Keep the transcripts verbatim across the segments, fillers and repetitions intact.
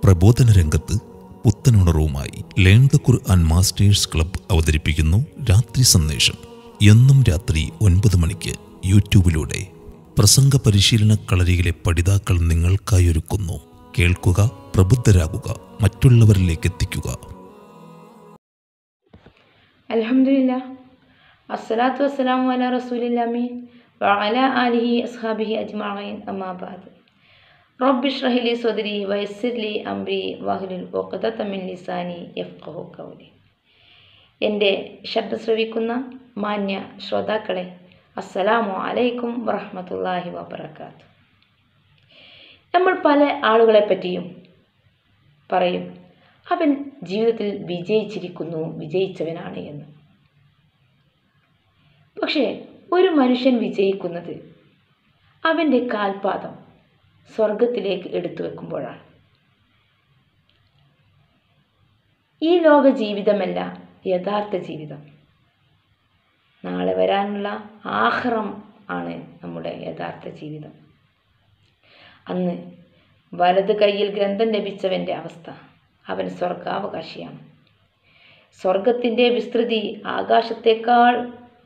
പ്രബോധന രംഗത്ത് പുത്തനുണർവുമായി learn the Quran masters club അവതരിപ്പിക്കുന്നു രാത്രി സന്ദേശം. എന്നും രാത്രി ഒൻപത് മണിക്ക് യൂട്യൂബിലൂടെ പ്രസംഗ പരിശീലന കളരിയിലെ പഠിതാക്കൾ നിങ്ങൾക്കായി ഒരുക്കുന്നു. കേൾക്കുക, പ്രബുദ്ധരാകുക, മറ്റുള്ളവരിലേക്ക് എത്തിക്കുക. അൽഹംദുലില്ലാഹ്, അസ്സലാത്തു വസ്സലാമു അലാ റസൂലില്ലാഹി വഅലാ ആലിഹി അസ്ഹാബിഹി അജ്മഈൻ. അമ്മാ ബഅദ്. റബ്ബി ഇശ്റഹ് ലി സ്വദ്രി വയസ്സിർ ലി അംരി വഹ്ലുൽ ഉഖ്ദത മിൻ ലിസാനി യഫ്ഖഹു ഖൗലി. എൻ്റെ ശബ്ദം ശ്രവിക്കുന്ന മാന്യ ശ്രോതാക്കളെ, അസ്സലാമു അലൈക്കും വറഹ്മത്തുള്ളാഹി വബറകാതുഹു. നമ്മൾ പല ആളുകളെ പറ്റിയും പറയും, അവൻ ജീവിതത്തിൽ വിജയിച്ചിരിക്കുന്നു, വിജയിച്ചവനാണ് എന്ന്. പക്ഷേ ഒരു മനുഷ്യൻ വിജയിക്കുന്നത് അവൻ്റെ കാൽപാദം സ്വർഗത്തിലേക്ക് എടുത്തു വെക്കുമ്പോഴാണ്. ഈ ലോക ജീവിതമല്ല യഥാർത്ഥ ജീവിതം. നാളെ വരാനുള്ള ആഖിറം ആണ് നമ്മുടെ യഥാർത്ഥ ജീവിതം. അന്ന് വലത് കൈയിൽ ഗ്രന്ഥം ലഭിച്ചവൻ്റെ അവസ്ഥ, അവൻ സ്വർഗാവകാശിയാണ്. സ്വർഗത്തിൻ്റെ വിസ്തൃതി ആകാശത്തേക്കാൾ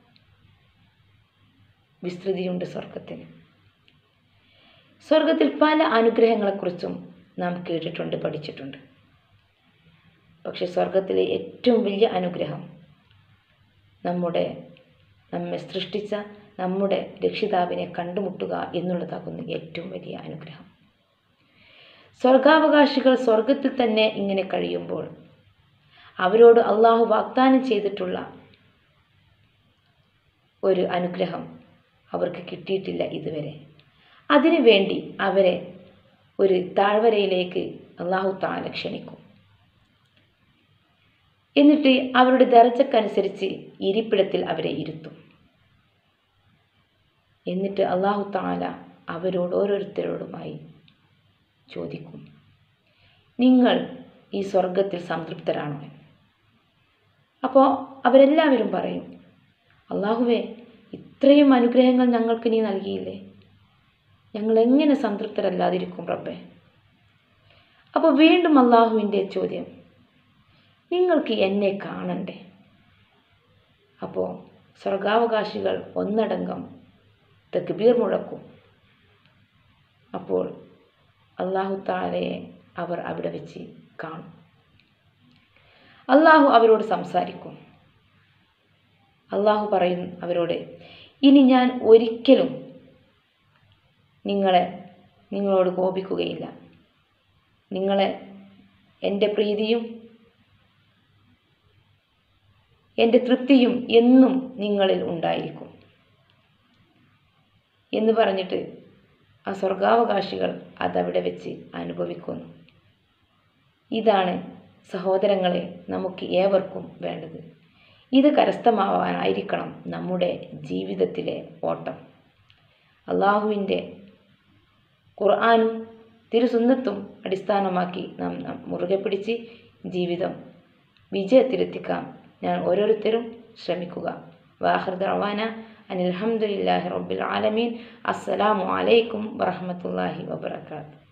വിസ്തൃതിയുണ്ട് സ്വർഗത്തിന്. സ്വർഗത്തിൽ പല അനുഗ്രഹങ്ങളെക്കുറിച്ചും നാം കേട്ടിട്ടുണ്ട്, പഠിച്ചിട്ടുണ്ട്. പക്ഷെ സ്വർഗത്തിലെ ഏറ്റവും വലിയ അനുഗ്രഹം നമ്മുടെ നമ്മെ സൃഷ്ടിച്ച നമ്മുടെ രക്ഷിതാവിനെ കണ്ടുമുട്ടുക എന്നുള്ളതാകുന്നു ഏറ്റവും വലിയ അനുഗ്രഹം. സ്വർഗാവകാശികൾ സ്വർഗത്തിൽ തന്നെ ഇങ്ങനെ കഴിയുമ്പോൾ അവരോട് അള്ളാഹു വാഗ്ദാനം ചെയ്തിട്ടുള്ള ഒരു അനുഗ്രഹം അവർക്ക് കിട്ടിയിട്ടില്ല ഇതുവരെ. അതിനു വേണ്ടി അവരെ ഒരു താഴ്വരയിലേക്ക് അള്ളാഹു തആല ക്ഷണിക്കും. എന്നിട്ട് അവരുടെ ദർജക്കനുസരിച്ച് ഇരിപ്പിടത്തിൽ അവരെ ഇരുത്തും. എന്നിട്ട് അള്ളാഹു തആല അവരോട് ഓരോരുത്തരോടുമായി ചോദിക്കും, നിങ്ങൾ ഈ സ്വർഗത്തിൽ സംതൃപ്തരാണോ? അപ്പോൾ അവരെല്ലാവരും പറയും, അള്ളാഹുവേ, ഇത്രയും അനുഗ്രഹങ്ങൾ ഞങ്ങൾക്ക് നീ നൽകിയില്ലേ, ഞങ്ങൾ എങ്ങനെ സംതൃപ്തരല്ലാതിരിക്കും റബ്ബേ? അപ്പോൾ വീണ്ടും അള്ളാഹുവിൻ്റെ ചോദ്യം, നിങ്ങൾക്ക് എന്നെ കാണണ്ടേ? അപ്പോൾ സ്വർഗാവകാശികൾ ഒന്നടങ്കം തക്ബീർ മുഴക്കും. അപ്പോൾ അള്ളാഹു തആലയെ അവർ അവിടെ വെച്ച് കാണും. അള്ളാഹു അവരോട് സംസാരിക്കും. അള്ളാഹു പറയും അവരോട്, ഇനി ഞാൻ ഒരിക്കലും നിങ്ങളെ നിങ്ങളോട് കോപിക്കുകയില്ല. നിങ്ങളെ എൻ്റെ പ്രീതിയും എൻ്റെ തൃപ്തിയും എന്നും നിങ്ങളിൽ ഉണ്ടായിരിക്കും എന്ന് പറഞ്ഞിട്ട് ആ സ്വർഗാവകാശികൾ അതവിടെ വെച്ച് അനുഭവിക്കുന്നു. ഇതാണ് സഹോദരങ്ങളെ നമുക്ക് ഏവർക്കും വേണ്ടത്. ഇത് കരസ്ഥമാവാനായിരിക്കണം നമ്മുടെ ജീവിതത്തിലെ ഓട്ടം. അള്ളാഹുവിൻ്റെ ഖുർആനും തിരുസുന്നത്തും അടിസ്ഥാനമാക്കി നാം മുറുകെ പിടിച്ച് ജീവിതം വിജയത്തിലെത്തിക്കാൻ ഞാൻ ഓരോരുത്തരും ശ്രമിക്കുക. വാഖിർ ദഅവാന അനിൽ ഹംദുലില്ലാഹി റബ്ബിൽ ആലമീൻ. അസ്സലാമു അലൈക്കും വറഹ്മത്തുള്ളാഹി വബറകാതുഹു.